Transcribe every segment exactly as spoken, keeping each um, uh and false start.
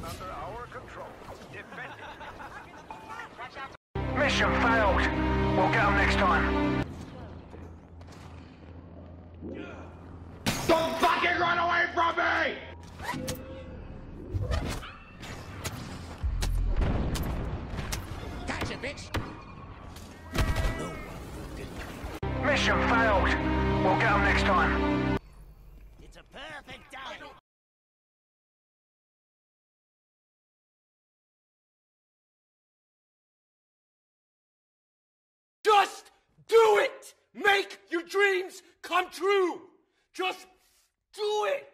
under our control. Defend it. Mission failed. We'll get them next time. Don't fucking run away from me! Gotcha, bitch! Mission failed. We'll get them next time. It's a perfect day! Just do it! Make your dreams come true! Just do it!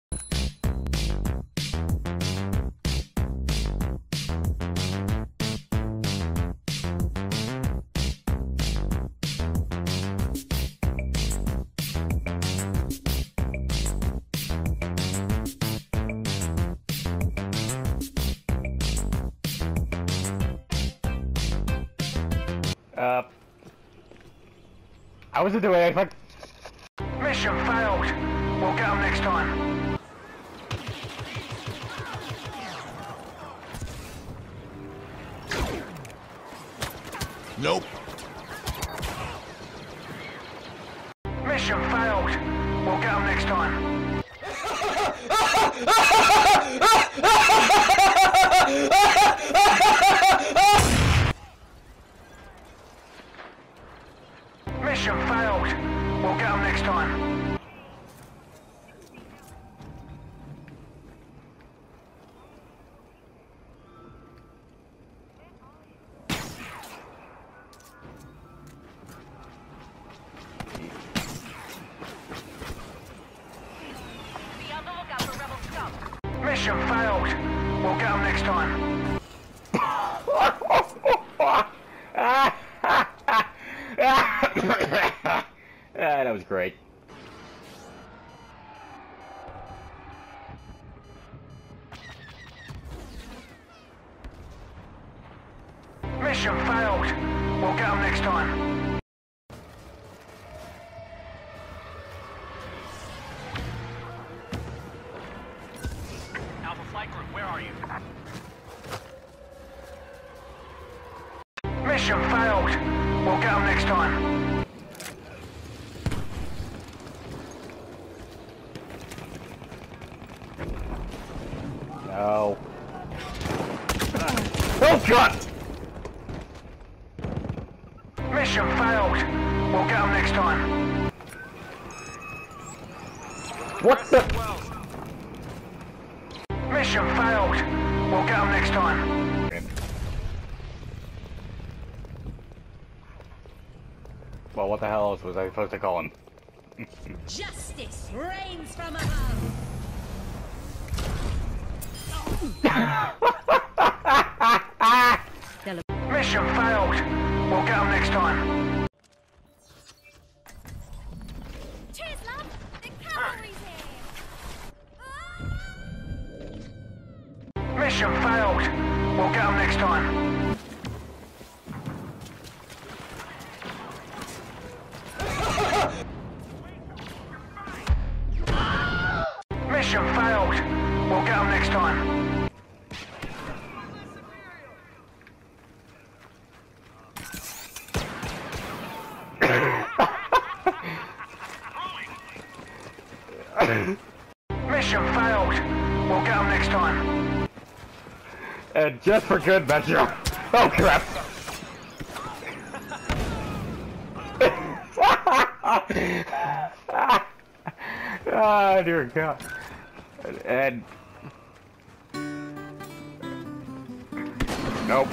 Uh, I wasn't doing anything. Mission failed. We'll get them next time. Nope. Mission failed. We'll get them next time. Mission failed. We'll get them next time. Be on the lookout for rebel scum. Mission failed. We'll get them next time. Ah, that was great. Mission failed. We'll get them next time. Alpha Flight Group, where are you? Mission failed. We'll get them next time. No. Oh God! Mission failed. We'll get them next time. What the? Mission failed. We'll get them next time. Well, what the hell else was I supposed to call him? Justice reigns from above. Mission failed. We'll get them next time. Cheers, love. The cavalry's here. Mission failed. We'll get them next time. Mission failed. We'll get them next time. Mission failed. We'll get them next time. And just for good measure. Oh crap! Ah, dear God. And, and nope.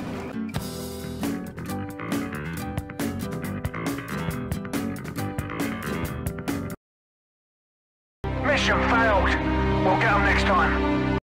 Mission failed. We'll get them next time.